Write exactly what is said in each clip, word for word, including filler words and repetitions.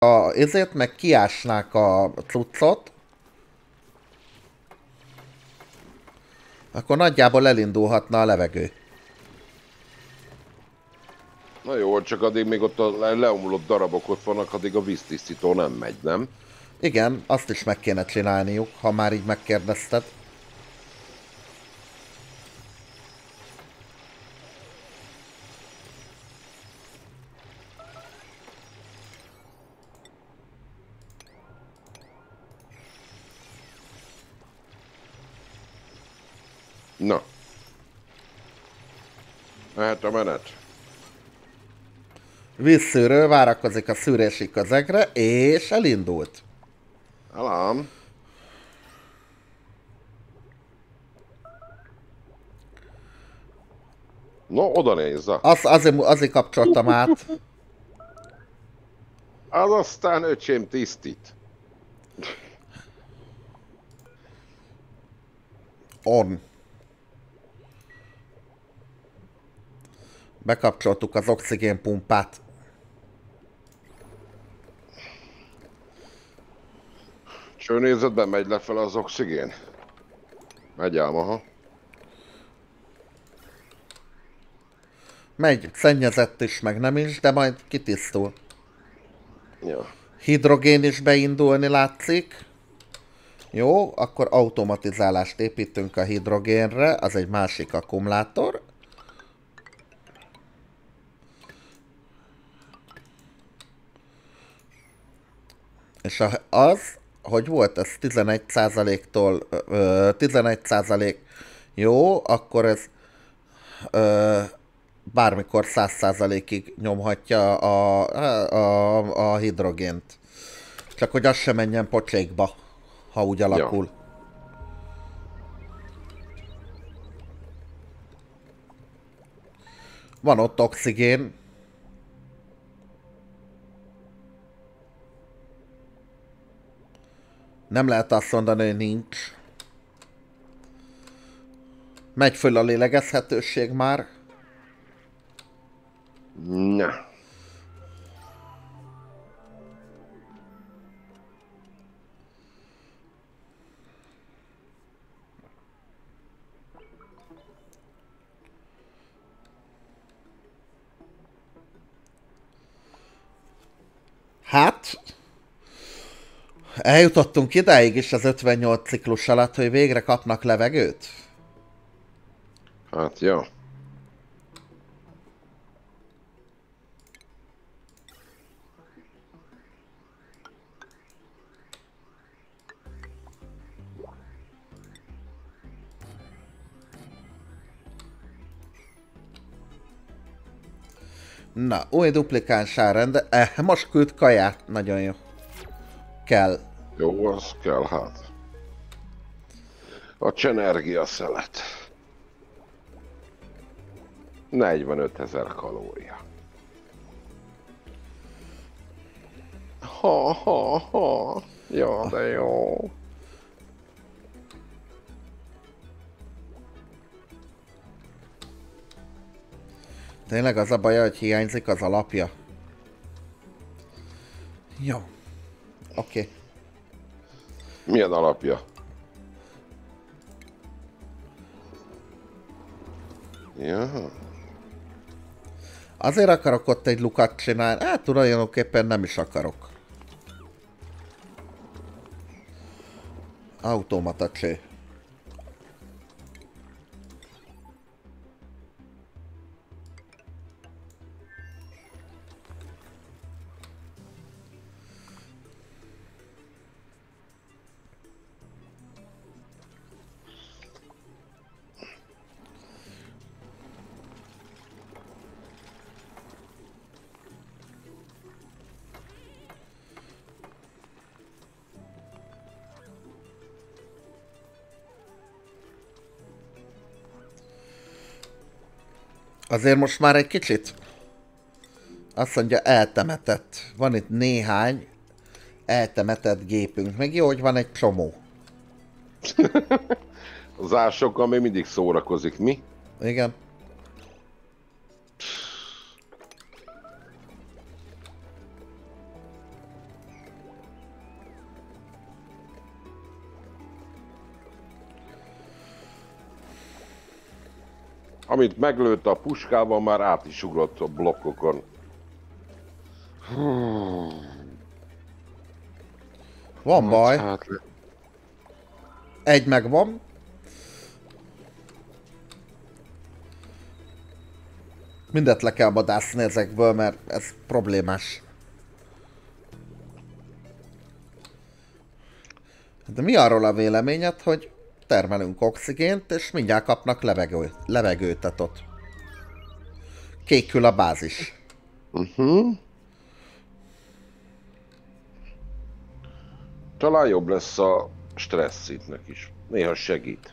ezért meg kiásnák a cuccot, akkor nagyjából elindulhatna a levegő. Na jó, csak addig még ott a le leomlott darabok ott vannak, addig a víztisztító nem megy, nem? Igen, azt is meg kéne csinálniuk, ha már így megkérdezted. Na. Mehet a menet. Vízszűrő várakozik a szűrési közegre, és elindult. Alám. No, oda nézze. Az, azért, azért kapcsoltam át. Az aztán öcsém tisztít. On. Bekapcsoltuk az oxigénpumpát. Csőnézetben megy lefelé az oxigén. Megy ám, aha. Megy, szennyezett is, meg nem is, de majd kitisztul. Ja. Hidrogén is beindulni látszik. Jó, akkor automatizálást építünk a hidrogénre, az egy másik akkumulátor. És az, hogy volt ez tizenegy százaléktól tizenegy százalék jó, akkor ez ö, bármikor száz százalékig nyomhatja a, a, a hidrogént. Csak hogy az sem menjen pocsékba, ha úgy alakul. Ja. Van ott oxigén. Nem lehet azt mondani, hogy nincs. Megy föl a lélegezhetőség már. Na. Hát, eljutottunk idáig is az ötvennyolc ciklus alatt, hogy végre kapnak levegőt? Hát, jó. Na, új duplikáns árrend. Eh, most küld kaját. Nagyon jó. Kell. Jó, az kell, hát. A csenergia szelet. negyvenötezer kalória. Ha, ha, ha. Ja, de jó. Tényleg az a baj, hogy hiányzik az alapja. Jó. Oké. Okay. Milyen alapja? Ja. Azért akarok ott egy lukat csinálni. Hát tulajdonképpen nem is akarok. Automata cső. Azért most már egy kicsit. Azt mondja, eltemetett. Van itt néhány eltemetett gépünk. Meg jó, hogy van egy csomó. Az ásokkal még mindig szórakozik, mi? Igen. Amit meglőtt a puskával, már át is ugrott a blokkokon. Van baj. Hát, Egy megvan. Mindet le kell vadászni ezekből, mert ez problémás. De mi arról a véleményed, hogy termelünk oxigént, és mindjárt kapnak levegő, levegőtet ott. Kékül a bázis. Uh-huh. Talán jobb lesz a stressz szintnek is. Néha segít.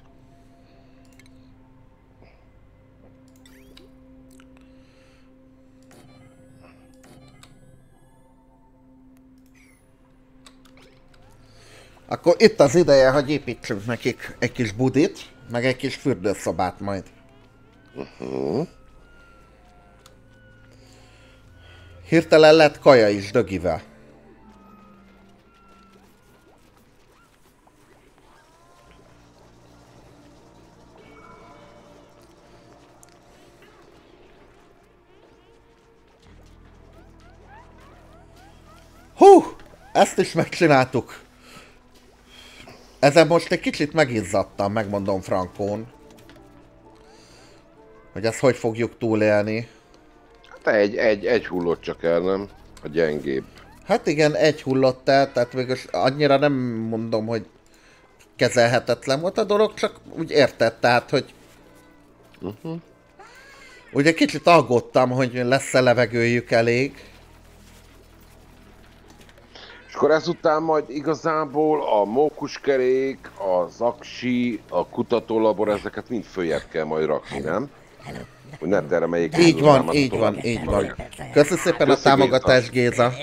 Akkor itt az ideje, hogy építsünk nekik egy kis budit, meg egy kis fürdőszobát majd. Uh-huh. Hirtelen lett kaja is dögivel. Hú! Ezt is megcsináltuk. Ezen most egy kicsit megizzadtam, megmondom frankón. Hogy ezt hogy fogjuk túlélni. Hát egy, egy, egy hullott csak el, nem? A gyengébb. Hát igen, egy hullott el, tehát végülis annyira nem mondom, hogy kezelhetetlen volt a dolog, csak úgy érted, tehát, hogy... Uh-huh. Ugye kicsit aggódtam, hogy lesz-e levegőjük elég. És akkor ezután majd igazából a mókuskerék, az aksi, a kutatólabor, ezeket mind följebb kell majd rakni, nem? Hogy ne termeljék. Így van, így van, így van. Köszönöm szépen a támogatást, Géza.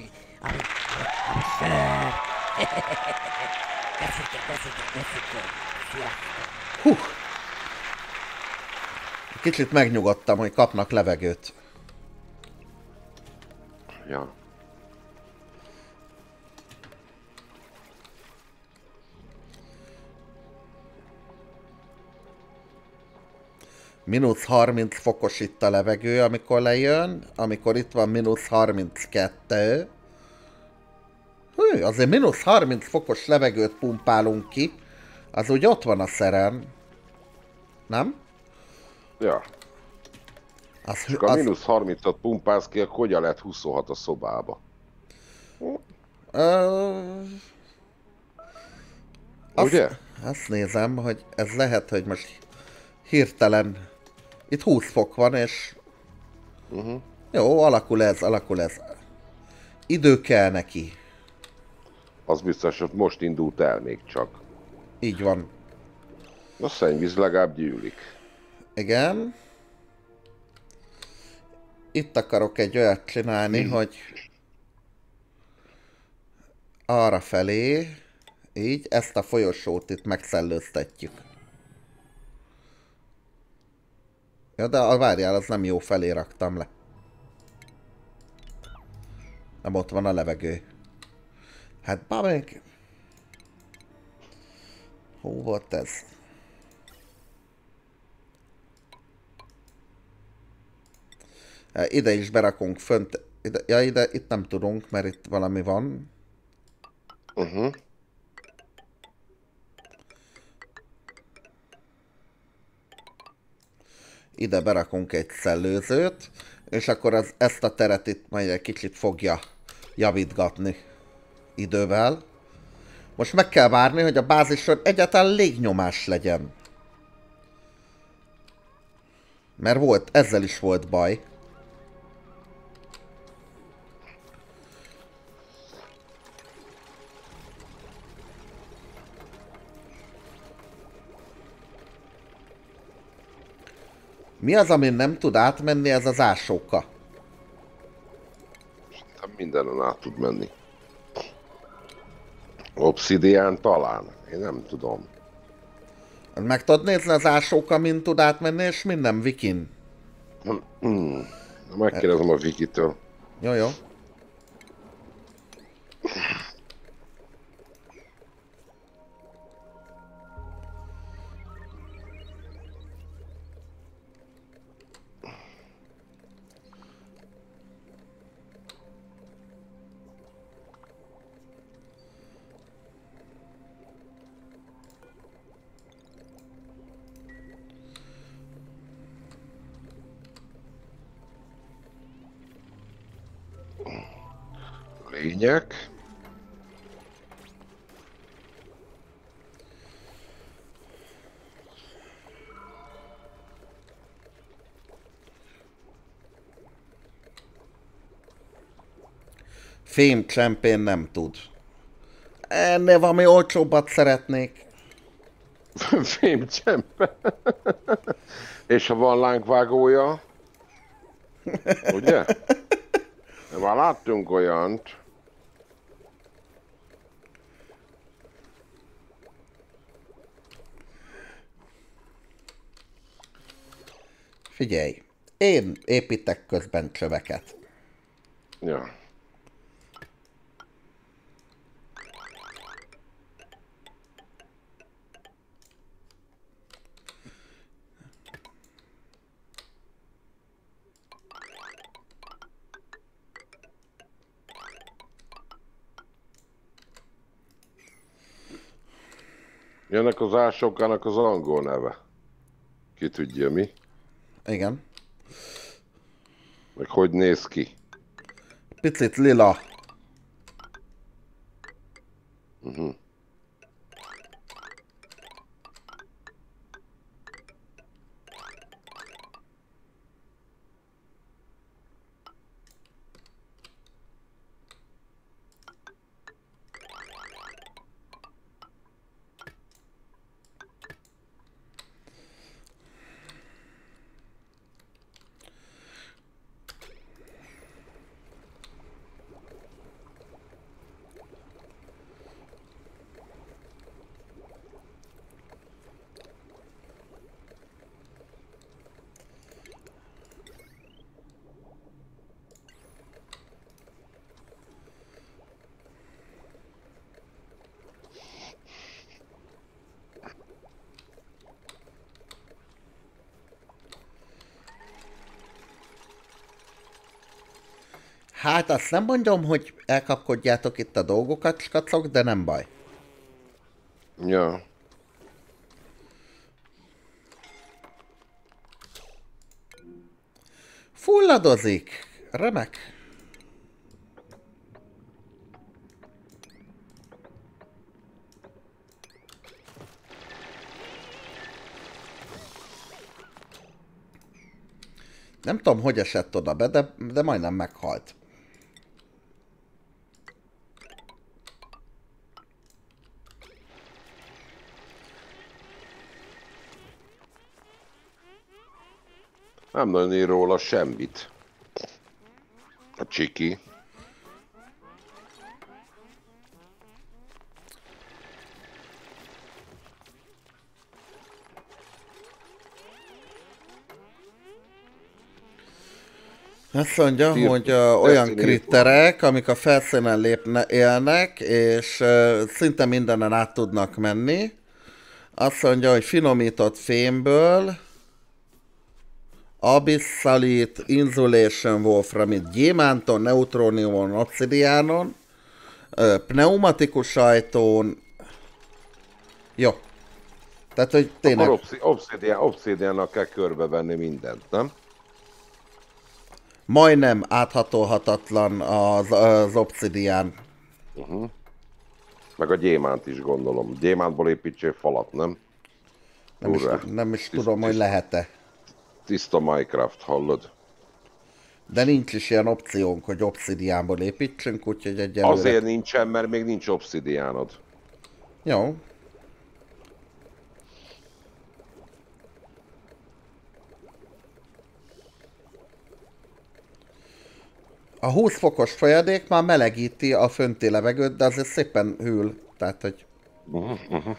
Hú. Kicsit megnyugodtam, hogy kapnak levegőt. Ja. Mínusz harminc fokos itt a levegő, amikor lejön, amikor itt van mínusz harminckettő. Hű, azért mínusz harminc fokos levegőt pumpálunk ki, az úgy ott van a szeren. Nem? Ja. Az, Csak a az, mínusz harmincat pumpálsz ki, akkor hogyan lehet huszonhat a szobába? Ö... Azt, Ugye? azt nézem, hogy ez lehet, hogy most hirtelen itt húsz fok van, és Uh-huh. jó, alakul ez, alakul ez. Idő kell neki. Az biztos, hogy most indult el még csak. Így van. A szennyvíz legalább gyűlik. Igen. Itt akarok egy olyat csinálni, Mm. hogy arra felé, így, ezt a folyosót itt megszellőztetjük. Ja, de a várjál, az nem jó, felé raktam le. Nem, ott van a levegő. Hát, babék. Hol volt ez? Ide is berakunk fönt. Ide, ja, ide, itt nem tudunk, mert itt valami van. Uh-huh. Ide berakunk egy szellőzőt, és akkor az, ezt a teret itt majd egy kicsit fogja javítgatni idővel. Most meg kell várni, hogy a bázison egyáltalán légnyomás legyen. Mert volt, ezzel is volt baj. Mi az, ami nem tud átmenni, ez az ásóka? Szerintem mindenen át tud menni. Obszidián talán. Én nem tudom. Meg tudod nézni az ásóka, mint tud átmenni, és minden vikin. Hmm. Megkérdezem a Vikitől. Jó, jó. Fények. Fém csempén nem tud. Ennél valami olcsóbbat szeretnék. Fémcsempe. És ha van lángvágója? Ugye? Már láttunk olyant. Figyelj, én építek közben csöveket. Ja. Jönnek az ásókának az angol neve. Ki tudja mi? Igen. Meg hogy néz ki? Picit lila. Uh-huh. Hát azt nem mondom, hogy elkapkodjátok itt a dolgokat, skacok, de nem baj. Ja. Fulladozik. Remek. Nem tudom, hogy esett oda be, de, de majdnem meghalt. Nem nagyon ír róla semmit. A csiki. Azt mondja, Tír- hogy uh, olyan Destiny kritterek, amik a felszínen lépne, élnek, és uh, szinte mindenen át tudnak menni. Azt mondja, hogy finomított fémből, abisszalit, insulation wolframit, gyémánton, neutróniumon, obszidiánon, uh, pneumatikus ajtón. Jó. Tehát, hogy tényleg... Akkor obszi- obszidián, obszidiánnak kell körbevenni mindent, nem? Majdnem áthatolhatatlan az, az obszidián. Uh-huh. Meg a gyémánt is gondolom. Gyémántból építsél falat, nem? Nem is, Urrá. nem is Tiszt- tudom, hogy tiszt- lehet-e. Tiszta Minecraft, hallod? De nincs is ilyen opciónk, hogy obszidiánból építsünk, úgyhogy egyelőre... Azért nincsen, mert még nincs obszidiánod. Jó. A húsz fokos folyadék már melegíti a fönti levegőt, de azért szépen hűl. Tehát, hogy... Uh-huh, uh-huh.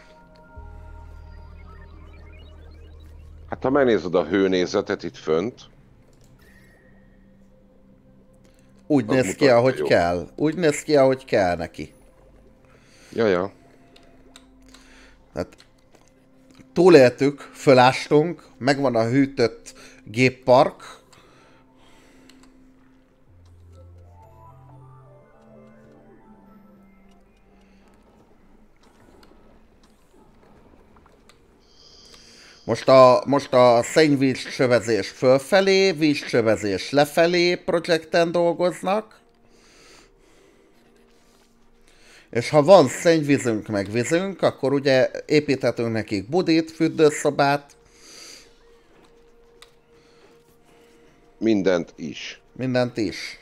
Hát ha megnézed a hőnézetet itt fönt, Úgy Az néz ki, mutatja, ahogy jó. kell. Úgy néz ki, ahogy kell neki. ja, ja. Tehát túléltük, fölástunk, megvan a hűtött géppark. Most a, most a szennyvízsövezés fölfelé, vízsövezés lefelé projekten dolgoznak. És ha van szennyvízünk meg vízünk, akkor ugye építhetünk nekik budit, fürdőszobát, Mindent is. mindent is.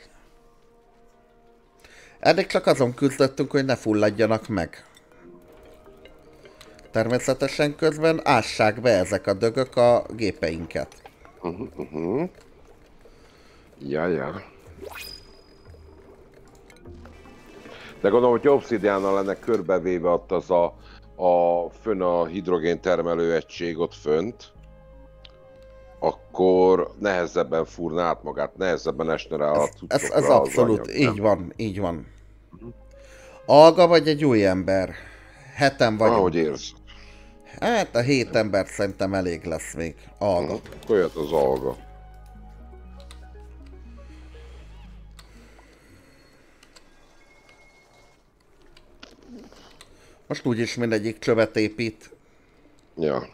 Eddig csak azon küzdöttünk, hogy ne fulladjanak meg. Természetesen közben ássák be ezek a dögök a gépeinket. Uh-huh, uh-huh. Ja, ja. De gondolom, hogy obszidiánnal lenne körbevéve ott az a, a fönn a hidrogén termelő egység ott fönt, akkor nehezebben fúrná át magát, nehezebben esne rá a Ez, ez, cuccokra ez az abszolút, anyag, így nem? van, így van. Alga vagy egy új ember? Heten vagyunk. Ahogy érzed. Hát a hét ember szerintem elég lesz még. Alga. Uh-huh. Akkor jött az alga. Most úgyis mindegyik csövet épít. Ja.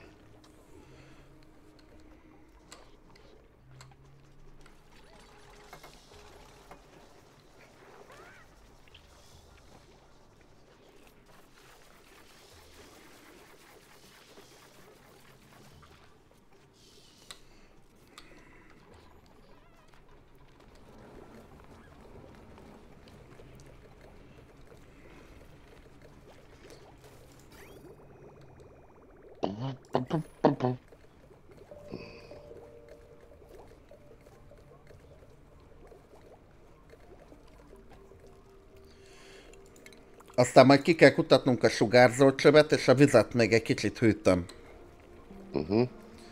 Aztán majd ki kell kutatnunk a sugárzó csövet, és a vizet még egy kicsit hűtöm. Uh-huh.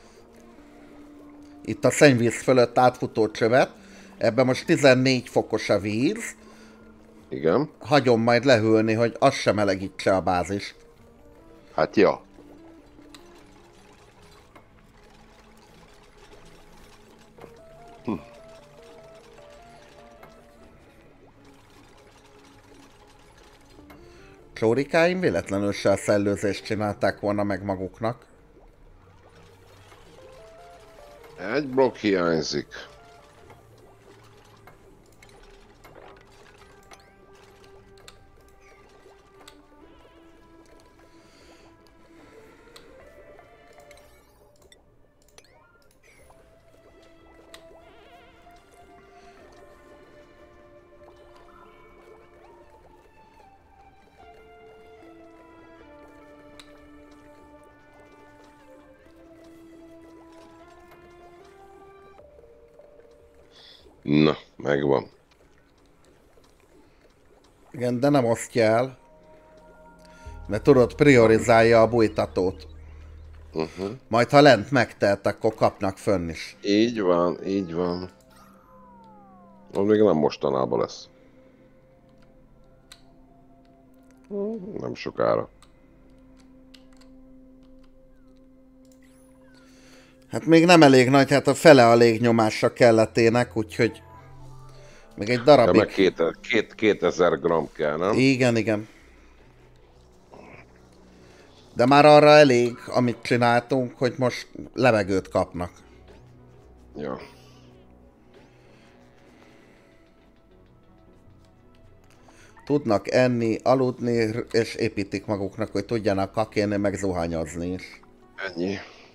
Itt a szennyvíz fölött átfutó csövet. Ebben most tizennégy fokos a víz. Igen. Hagyom majd lehűlni, hogy az sem melegítse a bázist. Hát ja. Hm. Csórikáim véletlenül se a szellőzést csinálták volna meg maguknak. Egy blokk hiányzik. Na, megvan. Igen, de nem osztja el. Mert tudod, priorizálja a bújtatót. Uh-huh. Majd ha lent megtelt, akkor kapnak fönn is. Így van, így van. Az még nem mostanában lesz. Nem sokára. Hát még nem elég nagy, hát a fele a légnyomásra kelletének, úgyhogy még egy Ja, darabig. meg két, két, kétezer gram kell, nem? Igen, igen. De már arra elég, amit csináltunk, hogy most levegőt kapnak. Ja. Tudnak enni, aludni, és építik maguknak, hogy tudjanak kakélni, meg zuhanyozni is. Ennyi.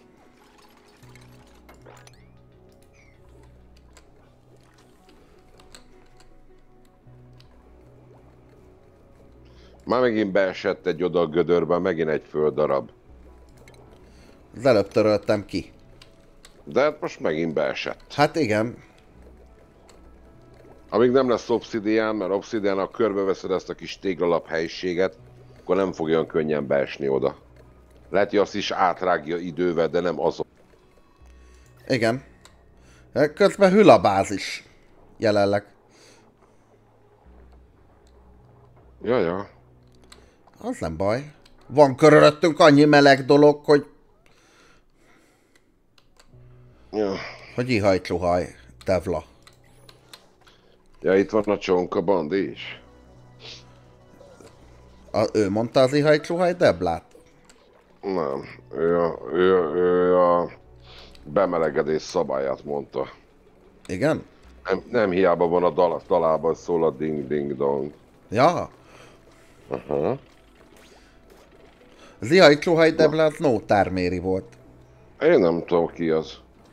Már megint beesett egy oda a gödörbe, megint egy földdarab. Az előbb töröltem ki. De hát most megint beesett. Hát igen. Amíg nem lesz obszidián, mert obszidiánnal körbeveszed ezt a kis téglalap helyiséget, akkor nem fog olyan könnyen beesni oda. Lehet, hogy azt is átrágja idővel, de nem azon. Igen. Közben hűl a bázis. Jelenleg. Ja, ja. Az nem baj. Van körülöttünk annyi meleg dolog, hogy... Ja. Hogy ihaj-csuhaj, Tevla. Ja, itt van a Csonka Bandi is. A, ő mondta az ihaj-csuhaj Deblát? Nem, ő a, ő, a, ő a bemelegedés szabályát mondta. Igen? Nem, nem hiába van a dal, dalában szól a ding ding dong. Ja. Aha. Zihai Csuhaj Debla az Nótár Méri volt. Én nem tudom ki az.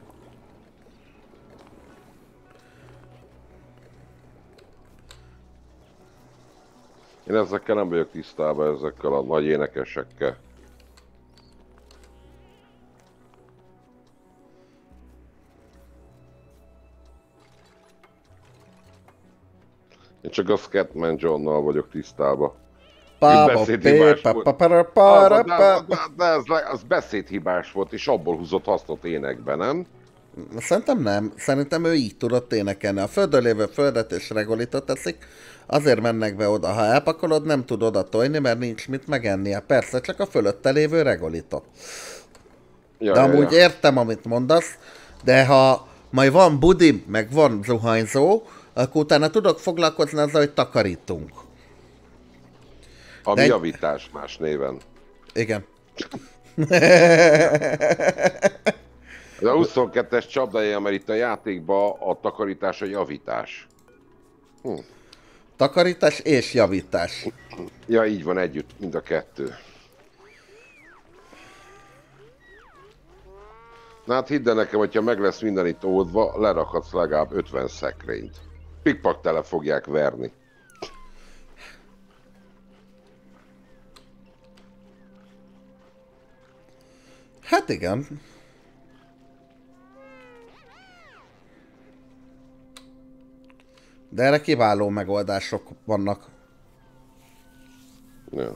Én ezekkel nem vagyok tisztában, ezekkel a nagy énekesekkel. Én csak a Scatman Johnnal vagyok tisztában. Beszédhibás volt. De ez, az beszédhibás volt, és abból húzott hasznot énekben, nem? Szerintem nem. Szerintem ő így tudott énekelni. A földön lévő földet és regolitot teszik, azért mennek be oda. Ha elpakolod, nem tud oda tojni, mert nincs mit megennie. Persze, csak a fölötte lévő regolitot. Ja, de ja, amúgy ja. Értem, amit mondasz, de ha majd van budi, meg van zuhanyzó, akkor utána tudok foglalkozni azzal, hogy takarítunk. Ami egy... javítás más néven. Igen. A huszonkettes csapdája, mert itt a játékban a takarítás a javítás. Hm. Takarítás és javítás. Ja, így van együtt, mind a kettő. Na hát hidd el nekem, hogyha meg lesz minden itt oldva, lerakhatsz legalább ötven szekrényt. Pikpak tele fogják verni. Hát igen. De erre kiváló megoldások vannak. Ja.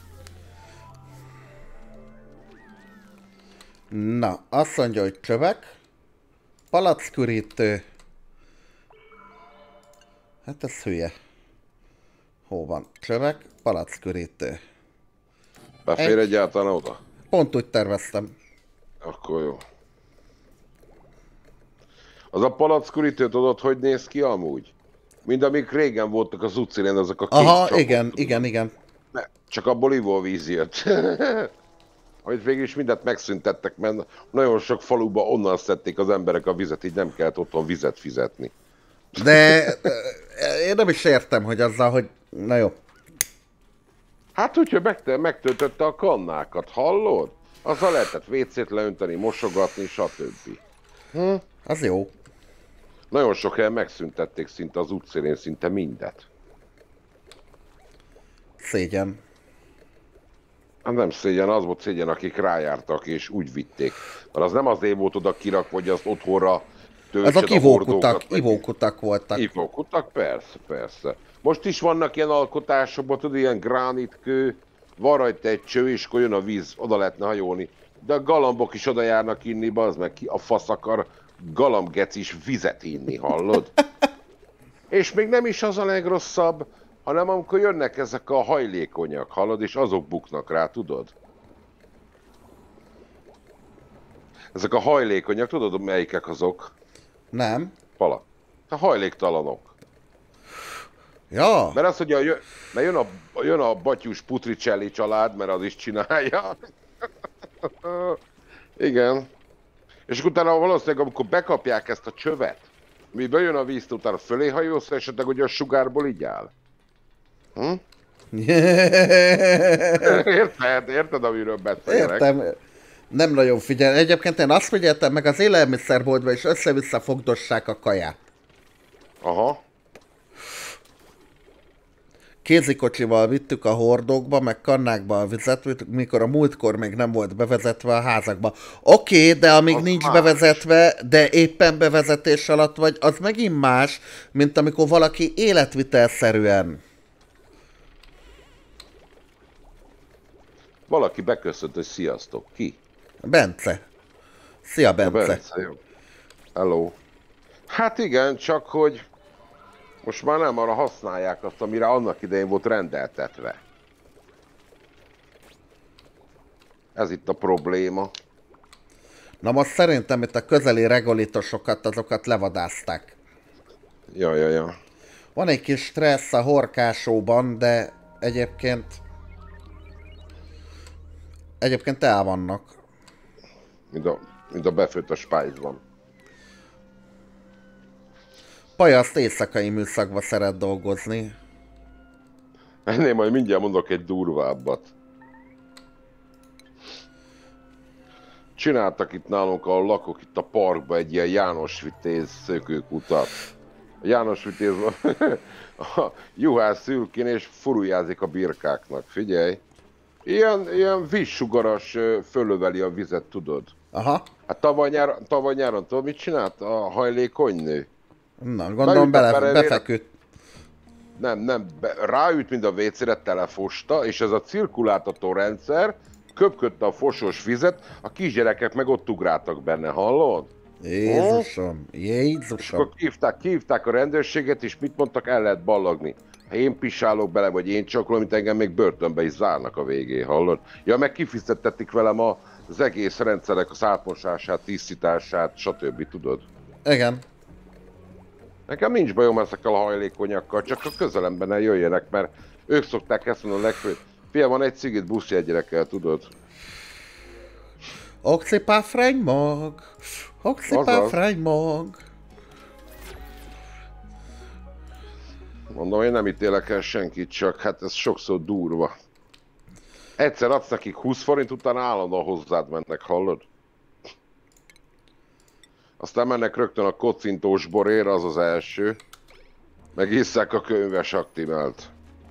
Na, azt mondja, hogy csövek, palackürítő. Hát ez hülye. Hol van? Csövek, palackürítő. Befér Egy... egyáltalán oda? Pont úgy terveztem. Akkor jó. Az a palackürítő, tudod, hogy néz ki amúgy? Mind amik régen voltak az utcán, azok a kék Aha, csapok, igen, tudod. igen, igen. Ne, csak abból ivóvíz jött. Hogy végül is mindent megszüntettek, mert nagyon sok faluba onnan szedték az emberek a vizet, így nem kellett otthon vizet fizetni. De én nem is értem, hogy azzal, hogy... Na jó. Hát úgyhogy megtöltötte a kannákat, hallod? Azzal lehetett vécét leönteni, mosogatni, stb. Hm? Az jó. Nagyon sok helyen megszüntették szinte az útszélén, szinte mindet. Szégyen. Hát nem szégyen, az volt szégyen, akik rájártak és úgy vitték. Mert az nem azért volt oda kirak, vagy az otthonra töltsed azok ivókutak, ivókutak voltak. Ivókutak, persze, persze. Most is vannak ilyen alkotásokban, tudod, ilyen gránitkő, van rajta egy cső, és akkor jön a víz, oda lehetne hajolni. De a galambok is oda járnak inni, bazd meg, ki a fasz akar galambgecis vizet inni, hallod? És még nem is az a legrosszabb, hanem amikor jönnek ezek a hajlékonyak, hallod, és azok buknak rá, tudod? Ezek a hajlékonyak, tudod, melyikek azok? Nem. Pala. A hajléktalanok. Ja. Mert az, hogy a, mert jön, a, jön a Batyus Putricelli család, mert az is csinálja. Igen. És utána valószínűleg, amikor bekapják ezt a csövet, mi bejön a vízt, utána fölé hajózva, esetleg, hogy a sugárból így áll. Hm? Érted? Érted, amiről beszélek? Értem. Nem nagyon figyel. Egyébként én azt figyeltem meg, az élelmiszerboltba és össze-vissza fogdossák a kaját. Aha. Kézikocsival vittük a hordókba, meg kannákba a vizet, mikor a múltkor még nem volt bevezetve a házakba. Oké, okay, de amíg az nincs más. bevezetve, de éppen bevezetés alatt vagy, az megint más, mint amikor valaki életvitelszerűen. Valaki beköszönt, hogy sziasztok. Ki? Bence. Szia, Bence. Bence, jó. Hello. Hát igen, csak hogy most már nem arra használják azt, amire annak idején volt rendeltetve. Ez itt a probléma. Na most szerintem itt a közeli regolitosokat, azokat levadázták. Ja, ja, ja. Van egy kis stressz a horkásóban, de egyébként... Egyébként el vannak. Mint a, mint a befőtt a spájzban. Pajaszt éjszakai műszakba szeret dolgozni. Ennél majd mindjárt mondok egy durvábbat. Csináltak itt nálunk, ahol lakok, itt a parkban egy ilyen János Vitéz szökőkutat. A János Vitéz a juhász szülkén és furuljázik a birkáknak, figyelj. Ilyen, ilyen vízsugaras fölöveli a vizet, tudod? Aha. Hát tavaly nyáron, tavaly nyáron tudod, mit csinált a hajlékony nő? Na, gondolom bele, befeküdt. Nem, nem, be, ráült, mint a vécére, telefosta, és ez a cirkuláltató rendszer köpködte a fosós vizet, a kisgyerekek meg ott ugráltak benne, hallod? Jézusom, Jézusom. És akkor kívták, kívták a rendőrséget, és mit mondtak, el lehet ballagni. Ha én pisálok bele, vagy én csakolom, mint engem még börtönbe is zárnak a végén, hallod? Ja, meg kifizettetik velem az egész rendszerek, az átmosását, tisztítását, stb. Tudod? Igen. Nekem nincs bajom ezekkel a hajlékonyakkal, csak a közelemben ne jöjjenek, mert ők szokták ezt mondani a legfőbb. Fia, van egy cigit buszjegyre kell, tudod? Oxipáfrány mag, oxipáfrány mag. Mondom, én nem ítélek el senkit, csak hát ez sokszor durva. Egyszer adsz nekik húsz forint, utána állandóan hozzád mennek, hallod? Aztán mennek rögtön a kocintós borér, az az első. Meg isszák a könyves aktimált.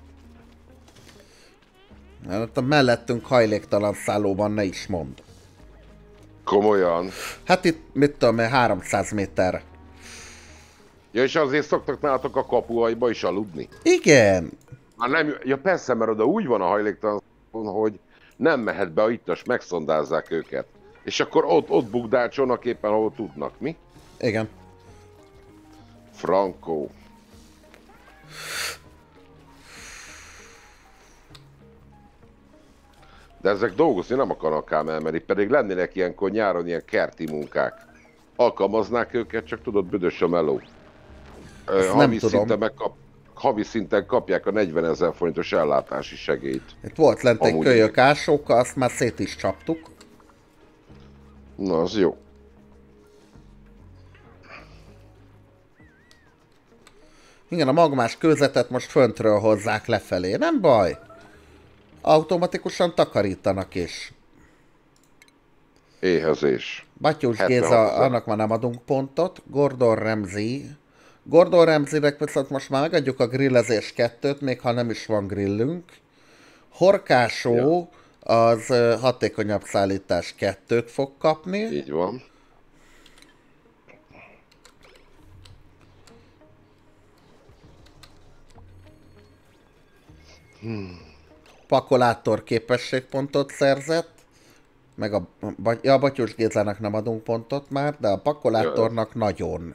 Hát a mellettünk hajléktalan szállóban ne is mond. Komolyan? Hát itt, mit tudom én, háromszáz méterre. Ja, és azért szoktak nálatok a kapuaiba is aludni? Igen. Már nem, ja persze, mert oda úgy van a hajléktalan, hogy nem mehet be a ittas, megszondázzák őket. És akkor ott, ott bukdácsolnak éppen, ahol tudnak, mi? Igen. Frankó. De ezek dolgozni nem akarnak ám elmenni, pedig lennének ilyenkor nyáron ilyen kerti munkák. Alkalmaznák őket, csak tudod, büdös a meló. Havi szinten, megkap, havi szinten kapják a negyvenezer forintos ellátási segélyt. Itt volt lent egy kölyök ásóka, azt már szét is csaptuk. Na, az jó. Igen, a magmás kőzetet most föntről hozzák lefelé, nem baj. Automatikusan takarítanak is. Éhezés. Batyós Géza, annak már nem adunk pontot. Gordon Ramsay. Gordon Ramsaynek viszont most már megadjuk a grillezés kettőt, még ha nem is van grillünk. Horkásó ja. Az hatékonyabb szállítás kettőt fog kapni. Így van. Hmm. Pakolátor képességpontot szerzett. Meg a, ja, a Batyós Gézának nem adunk pontot már, de a pakolátornak ja. Nagyon.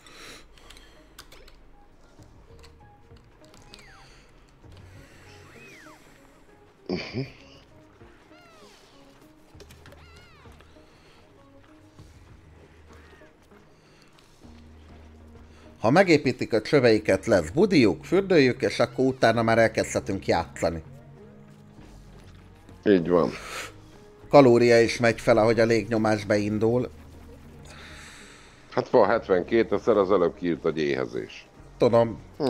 Uh-huh. Ha megépítik a csöveiket, lesz budijuk, fürdőjük, és akkor utána már elkezdhetünk játszani. Így van. Kalória is megy fel, ahogy a légnyomás beindul. Hát van hetvenkét, egyszer az előbb kiírt, hogy éhezés. Tudom. Hm.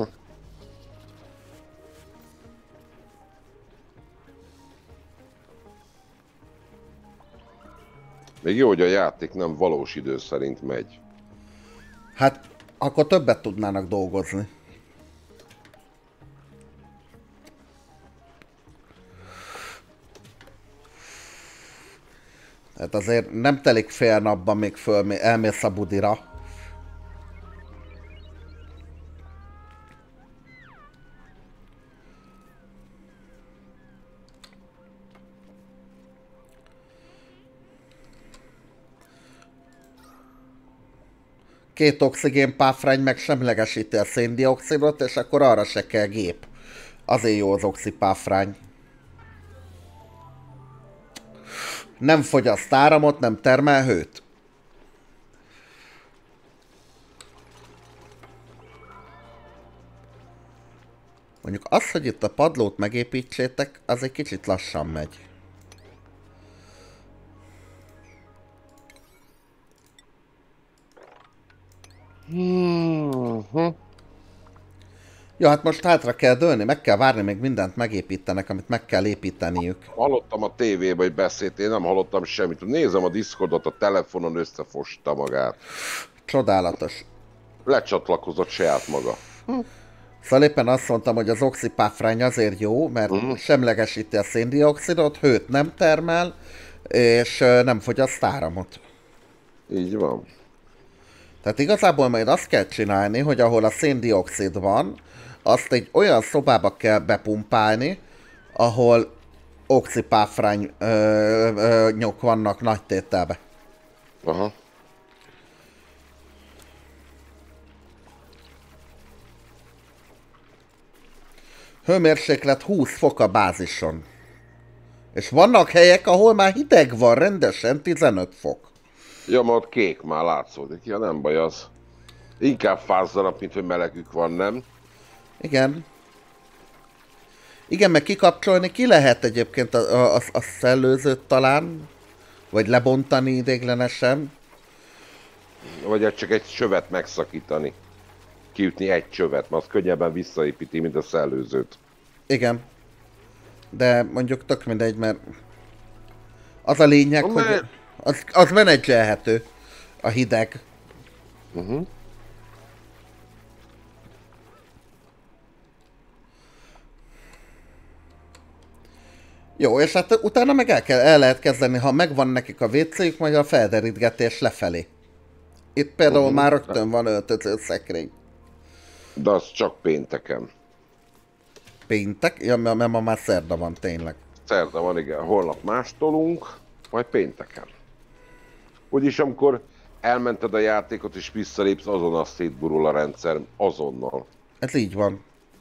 Még jó, hogy a játék nem valós idő szerint megy. Hát, akkor többet tudnának dolgozni. Hát azért nem telik fél napban, még föl, elmész a budira. Két oxigén páfrány meg semlegesíti a széndioxidot, és akkor arra se kell gép. Azért jó az oxipáfrány. Nem fogyaszt áramot, nem termel hőt. Mondjuk az, hogy itt a padlót megépítsétek, az egy kicsit lassan megy. Hmm. Ja, hát most hátra kell dőlni, meg kell várni, még mindent megépítenek, amit meg kell építeniük. Hallottam a tévébe, hogy beszélt, én nem hallottam semmit. Nézem a Discordot, a telefonon összefosta magát. Csodálatos. Lecsatlakozott saját maga. Szóval éppen azt mondtam, hogy az oxipáfrány azért jó, mert uh-huh. semlegesíti a széndioxidot, hőt nem termel, és nem fogyaszt áramot. Így van. Tehát igazából majd azt kell csinálni, hogy ahol a széndioxid van, azt egy olyan szobába kell bepumpálni, ahol oxipáfrány ö, ö, nyok vannak nagy tételbe. Aha. Hőmérséklet húsz fok a bázison. És vannak helyek, ahol már hideg van, rendesen tizenöt fok. Ja, ma ott kék már látszódik. Ja, nem baj az. Inkább fázzanak, mint hogy melegük van, nem? Igen. Igen, meg kikapcsolni ki lehet egyébként a, a, a, a szellőzőt talán, vagy lebontani idéglenesen. Vagy csak egy csövet megszakítani. Kiütni egy csövet, mert az könnyebben visszaépíti, mint a szellőzőt. Igen. De mondjuk tök mindegy, mert az a lényeg, Na, hogy mert... az, az menedzselhető, a hideg. Uh-huh. Jó, és hát utána meg el, kell, el lehet kezdeni, ha megvan nekik a vécéjük, majd a felderítgetés lefelé. Itt például uh-huh. már rögtön van öltöző szekrény. De az csak pénteken. Péntek? Ja, mert ma már szerda van tényleg. Szerda van, igen. Holnap mástolunk, majd pénteken. Úgyis amikor elmented a játékot és visszalépsz, azonnal szétburul a rendszer. Azonnal. Ez így van.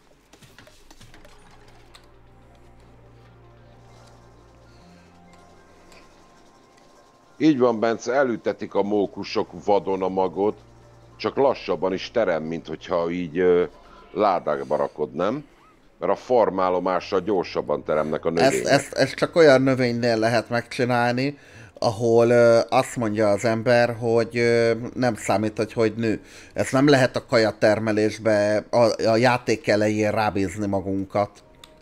Így van, Bence, elültetik a mókusok vadon a magot, csak lassabban is terem, mint hogyha így ö, ládákba rakod, nem? Mert a farmállomással gyorsabban teremnek a növények. Ezt, ezt, ezt csak olyan növénynél lehet megcsinálni, ahol ö, azt mondja az ember, hogy ö, nem számít, hogy hogy nő. Ez nem lehet a kajatermelésbe a, a játék elején rábízni magunkat.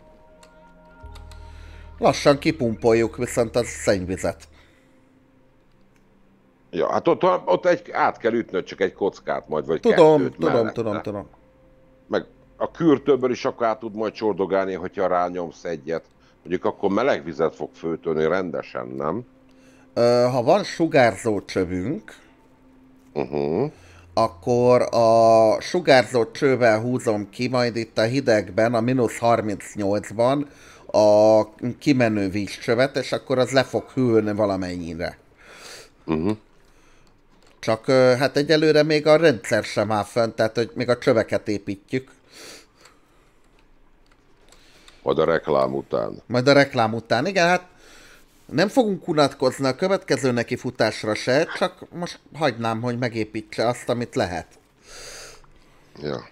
Lassan kipumpoljuk viszont a szennyvizet. Ja, hát ott, ott egy, át kell ütnöd csak egy kockát majd, vagy Tudom, kettőt tudom, mellette. tudom, tudom. Meg a kürtőből is akkor át tud majd csordogálni, hogyha rányomsz egyet. Mondjuk akkor meleg vizet fog főtölni rendesen, nem? Ö, ha van sugárzó csövünk, Uh-huh. akkor a sugárzó csővel húzom ki, majd itt a hidegben, a mínusz harmincnyolcban a kimenő vízcsövet, és akkor az le fog hűlni valamennyire. Uh-huh. Csak hát egyelőre még a rendszer sem áll fönn, tehát hogy még a csöveket építjük. Majd a reklám után. Majd a reklám után. Igen, hát nem fogunk unatkozni a következő nekifutásra se, csak most hagynám, hogy megépítse azt, amit lehet. Ja.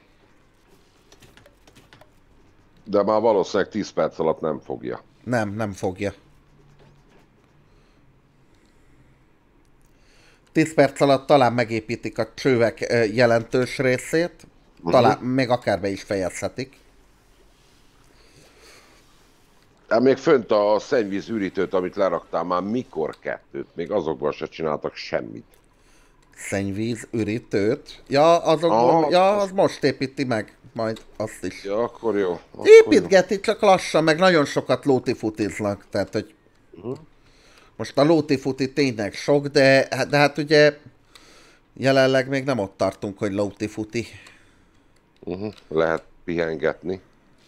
De már valószínűleg tíz perc alatt nem fogja. Nem, nem fogja. tíz perc alatt talán megépítik a csövek jelentős részét, talán uh-huh. még akár be is fejezhetik. De még fönt a szennyvíz ürítőt, amit leraktál már mikor kettőt, még azokban se csináltak semmit. Szennyvíz ürítőt? Ja, azokban, ah, ja, az most építi meg, majd azt is. Ja, akkor jó. Akkor Építgeti, jó. Csak lassan, meg nagyon sokat lótifutiznak, tehát hogy... Uh-huh. Most a lótifuti tényleg sok, de, de hát ugye jelenleg még nem ott tartunk, hogy lótifuti. Uh-huh. Lehet pihengetni.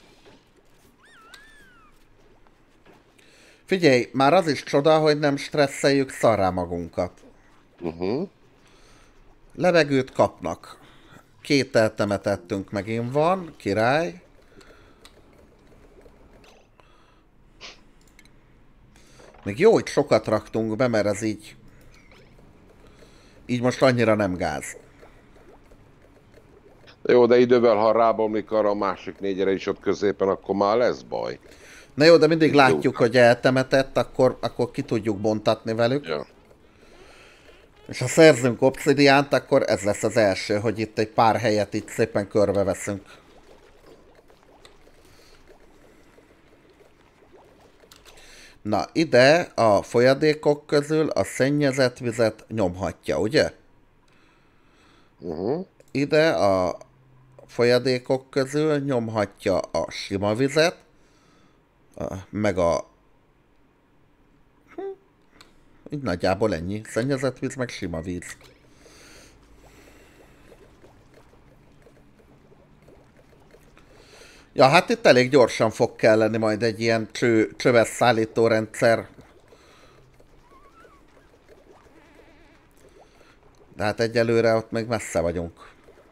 Figyelj, már az is csoda, hogy nem stresszeljük szarrá magunkat. Uh-huh. Levegőt kapnak. Két eltemetettünk megint van, király. Még jó, hogy sokat raktunk be, mert ez így... Így most annyira nem gáz. Jó, de idővel, ha rábomlik arra a másik négyre is ott középen, akkor már lesz baj. Na jó, de mindig Itt látjuk, jók. hogy eltemetett, akkor, akkor ki tudjuk bontatni velük. Ja. És ha szerzünk obszidiánt, akkor ez lesz az első, hogy itt egy pár helyet itt szépen körbeveszünk. Na, ide a folyadékok közül a szennyezett vizet nyomhatja, ugye? Uh-huh. Ide a folyadékok közül nyomhatja a sima vizet, meg a... Így nagyjából ennyi. Szennyezett víz, meg sima víz. Ja, hát itt elég gyorsan fog kelleni majd egy ilyen cső, csöves szállítórendszer. De hát egyelőre ott még messze vagyunk.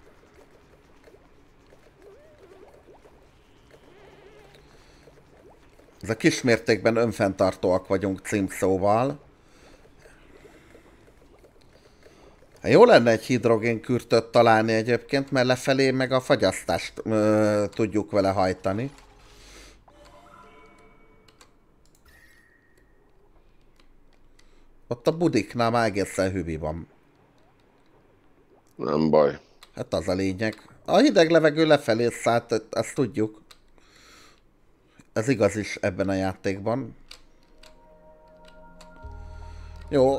Ez a kismértékben önfenntartóak vagyunk címszóval. Jó lenne egy hidrogénkürtöt találni egyébként, mert lefelé meg a fagyasztást ö, tudjuk vele hajtani. Ott a budiknál már egészen hüvi van. Nem baj. Hát az a lényeg. A hideg levegő lefelé szállt, ezt tudjuk. Ez igaz is ebben a játékban. Jó.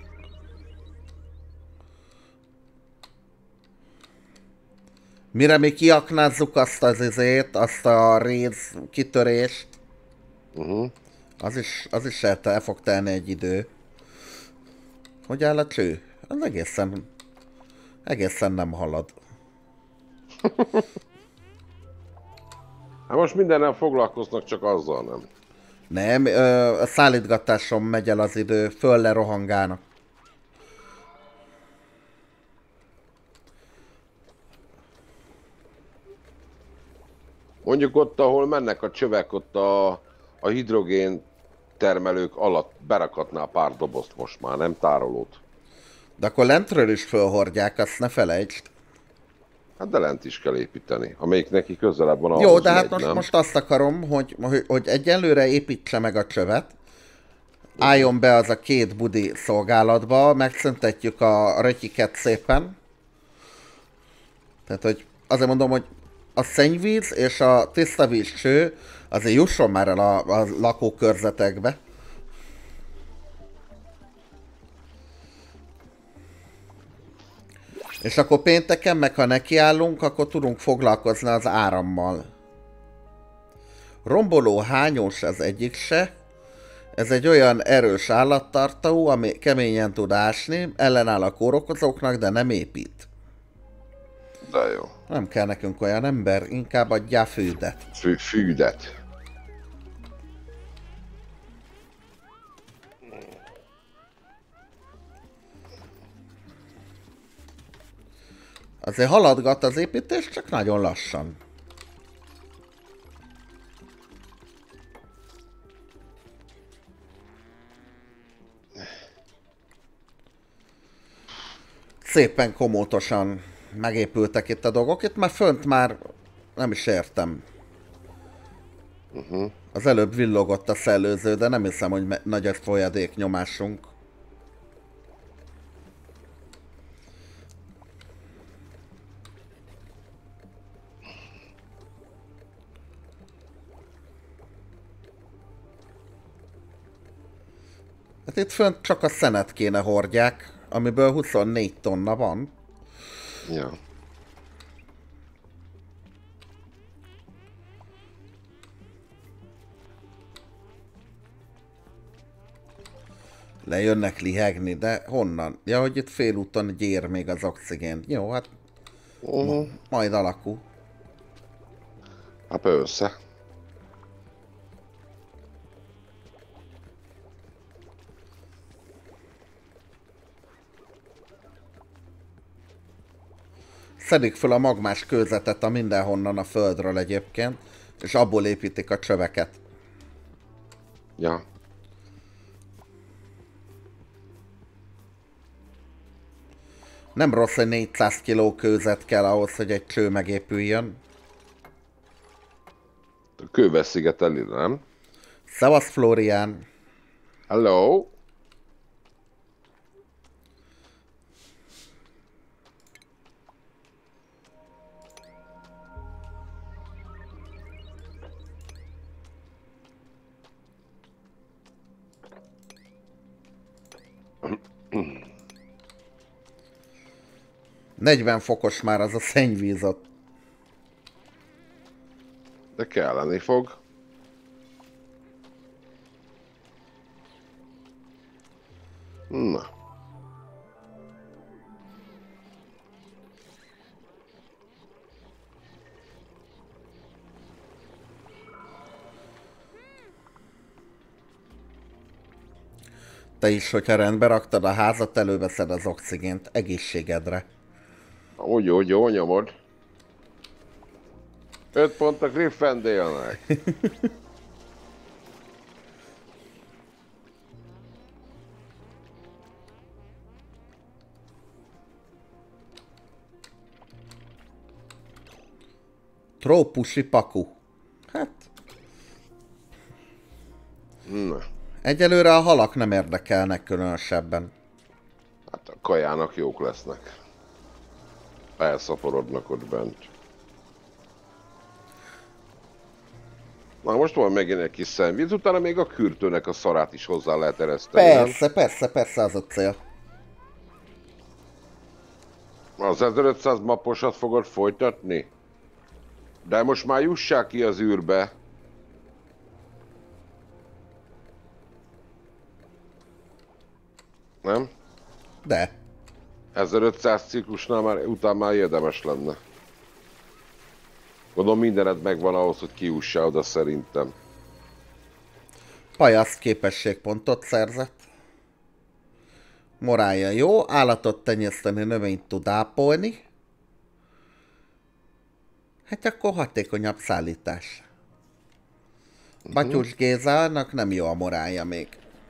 Mire mi kiaknázzuk azt az izét, azt a réz kitörést, Uh-huh. az is, az is el, el fog telni egy idő. Hogy áll a cső? Az egészen, egészen nem halad. Hát most mindennel foglalkoznak, csak azzal nem. Nem, ö, a szállítgatáson megy el az idő, föl le rohangálnak. Mondjuk ott, ahol mennek a csövek, ott a, a hidrogén termelők alatt berakatnál pár dobozt most már, nem tárolót. De akkor lentről is fölhordják, azt ne felejtsd. Hát de lent is kell építeni, amelyik neki közelebb van ahhoz. Jó, de hát megy, most, nem? most azt akarom, hogy, hogy, hogy egyelőre építse meg a csövet, álljon be az a két budi szolgálatba, megszüntetjük a rötyiket szépen. Tehát, hogy azért mondom, hogy a szennyvíz és a tiszta víz cső azért jusson már el a, a lakókörzetekbe. És akkor pénteken, meg ha nekiállunk, akkor tudunk foglalkozni az árammal. Romboló hányós az egyik se. Ez egy olyan erős állattartó, ami keményen tud ásni, ellenáll a kórokozóknak, de nem épít. De jó. Nem kell nekünk olyan ember, inkább adjál fűdet. Fű, fűdet. Azért haladgat az építés, csak nagyon lassan. Szépen komótosan megépültek itt a dolgok. Itt már fönt már nem is értem. Uh-huh. Az előbb villogott a szellőző, de nem hiszem, hogy me- nagy a folyadék nyomásunk. Hát itt fönt csak a szenet kéne hordják, amiből huszonnégy tonna van. Ja. Lejönnek lihegni, de honnan? Ja, hogy itt félúton gyér még az oxigén. Jó, hát Uh-huh. majd alakul. Hát persze. Szedik föl a magmás kőzetet a mindenhonnan a földről egyébként, és abból építik a csöveket. Ja. Nem rossz, hogy négyszáz kiló kőzet kell ahhoz, hogy egy cső megépüljön. A kőbe szigeteli, nem? Szevasz, Florián! Hello! negyven fokos már az a szennyvíz ott. De kelleni fog. Na. Te is, hogyha rendbe raktad a házat, előveszed az oxigént egészségedre. Úgy, úgy, jó, nyomod. Öt pont a Gryffindornak. Trópusi paku. Hát... Na. Egyelőre a halak nem érdekelnek különösebben. Hát a kajának jók lesznek. Elszaporodnak ott bent. Na most van megint egy kis szennyvíz, utána még a kürtőnek a szarát is hozzá lehet ereszteni. Persze, nem? persze, persze, az a cél. Az ezerötszáz mapposat fogod folytatni? De most már jussák ki az űrbe. Nem? De. ezerötszáz ciklusnál már, után már érdemes lenne. Gondolom mindened megvan ahhoz, hogy kiussál oda szerintem. Pajaszt képességpontot szerzett. Morálja jó, állatot tenyészteni, növényt tud ápolni. Hát akkor hatékonyabb szállítás. Batyus Gézának nem jó a morálja még.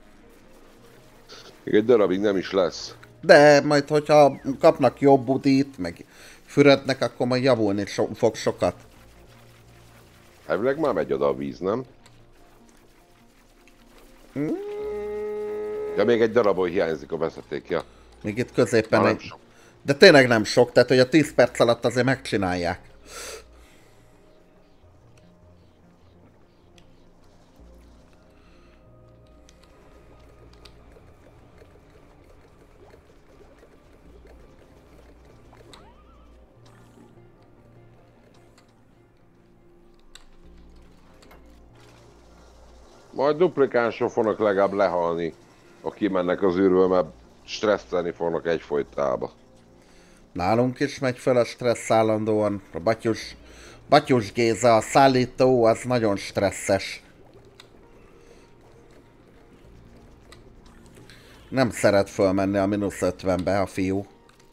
Egy darabig nem is lesz. De majd, hogyha kapnak jobb budit, meg fürödnek, akkor majd javulni so fog sokat. Elvileg már megy oda a víz, nem? Mm. Ja, még egy darabból hiányzik a vezetékja. Még itt középen Már egy... nem sok. De tényleg nem sok, tehát hogy a tíz perc alatt azért megcsinálják. Majd duplikánsok fognak legalább lehalni, ha kimennek az űrből, mert stresszelni fognak egyfolytába. Nálunk is megy fel a stressz állandóan. A Batyus, Batyus Géza, a szállító, az nagyon stresszes. Nem szeret fölmenni a mínusz ötvenbe a fiú.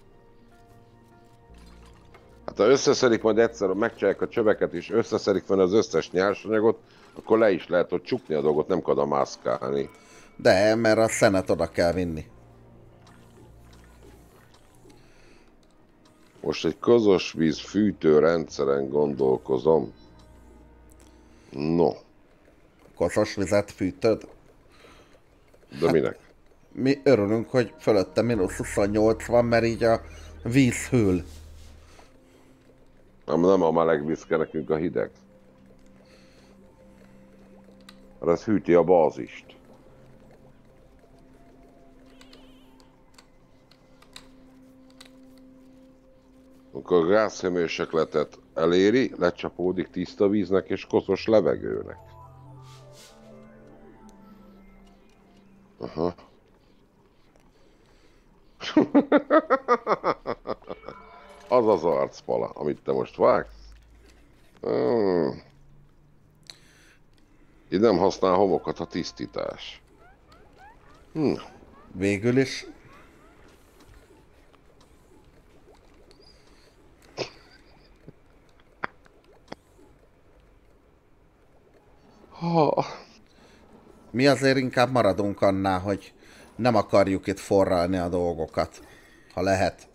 Hát ha összeszedik majd egyszer, megcsinálják a csöveket és összeszedik fel az összes nyersanyagot, akkor le is lehet ott csukni a dolgot, nem kell a mászkálni. De, mert a szenet oda kell vinni. Most egy közös víz fűtőrendszeren gondolkozom. No, Koszos vizet fűtöd. de minek? Mi örülünk, hogy fölötte mínusz huszonnyolc van, mert így a víz hűl. Nem, nem a meleg víz kell nekünk, a hideg. Mert ez hűti a bázist. Amikor a gázhőmérsékletet eléri, lecsapódik tiszta víznek és koszos levegőnek. Aha. Az az arcpala, amit te most vágsz. Hmm. Itt nem használ homokat a tisztítás. Hm. Végül is. Ha. Mi azért inkább maradunk annál, hogy nem akarjuk itt forralni a dolgokat, ha lehet.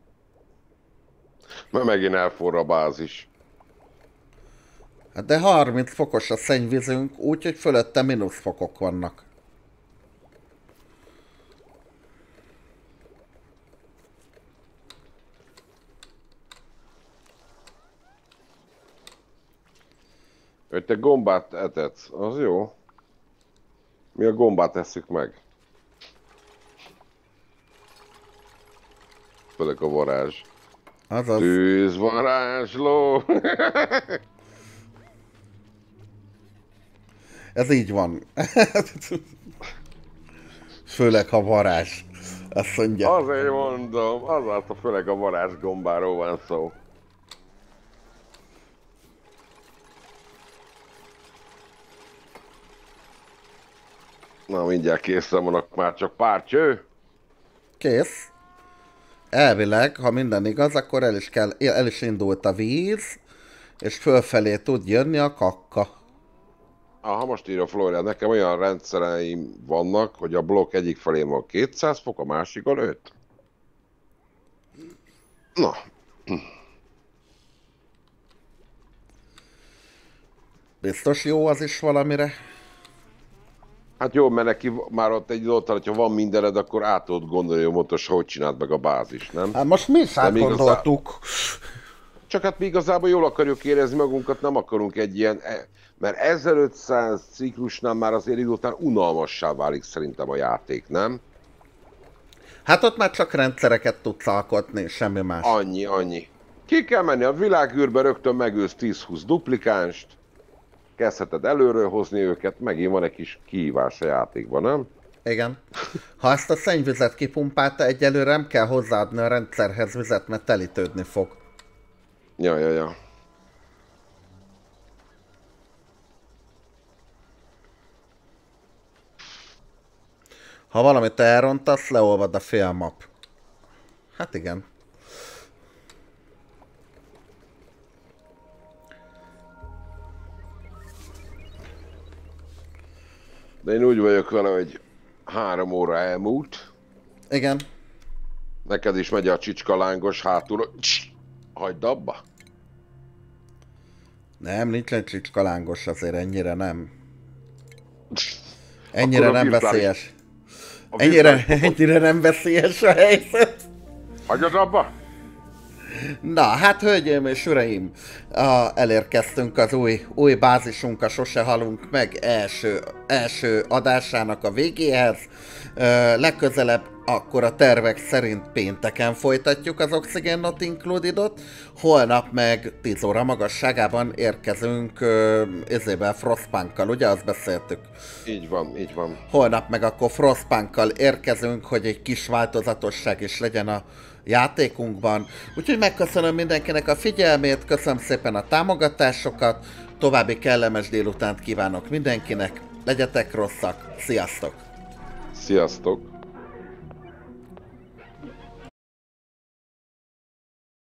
Mert megint elforra a bázis. Hát de harminc fokos a szennyvízünk, úgyhogy fölötte mínusz fokok vannak. Hogy te gombát etetsz, az jó. Mi a gombát tesszük meg. Főleg a varázs. Azaz. Tűzvarázsló. Ez így van. Főleg, ha varázs. Azt mondja. Azért mondom, azáltal főleg a varázs gombáról van szó. Na, mindjárt készen vannak, már csak pár cső. Kész. Elvileg, ha minden igaz, akkor el is, kell, el is indult a víz, és fölfelé tud jönni a kakka. Aha, most írja Florian, nekem olyan rendszereim vannak, hogy a blokk egyik felén van kétszáz fok, a másikon öt. Na. Biztos jó az is valamire? Hát jó, mert neki már ott egy ott, hogyha van mindened, akkor át tudod gondolni, hogy pontos, hogy csináld meg a bázis, nem? Hát most mi is átgondoltuk. Csak hát mi igazából jól akarjuk érezni magunkat, nem akarunk egy ilyen... Mert ezerötszáz ciklusnál már azért idő után unalmassá válik szerintem a játék, nem? Hát ott már csak rendszereket tudsz alkotni, semmi más. Annyi, annyi. Ki kell menni a világűrbe, rögtön megősz tíz-húsz duplikánst, kezdheted előről hozni őket, megint van egy kis kihívás a játékban, nem? Igen. Ha ezt a szennyvizet kipumpálta, egyelőre nem kell hozzáadni a rendszerhez vizet, mert telítődni fog. Ja, ja, ja. Ha valamit elrontasz, leolvad a fél map. Hát igen. De én úgy vagyok vele, hogy három óra elmúlt. Igen. Neked is megy a csicska lángos hátul. Hagyd abba. Nem, nincsen csicska lángos, azért ennyire nem. Ennyire nem virtuális... veszélyes. Ennyire, ennyire nem veszélyes a helyzet. Hagyod abba? Na, hát hölgyeim és uraim, a, elérkeztünk az új, új bázisunk, a Sose halunk meg első, első adásának a végéhez. Ö, legközelebb akkor a tervek szerint pénteken folytatjuk az Oxygen Not Included-ot, holnap meg tíz óra magasságában érkezünk ö, ezében Frostpunkkal, ugye azt beszéltük? Így van, így van. Holnap meg akkor Frostpunkkal érkezünk, hogy egy kis változatosság is legyen a játékunkban. Úgyhogy megköszönöm mindenkinek a figyelmét, köszönöm szépen a támogatásokat, további kellemes délutánt kívánok mindenkinek, legyetek rosszak, sziasztok! Sziasztok!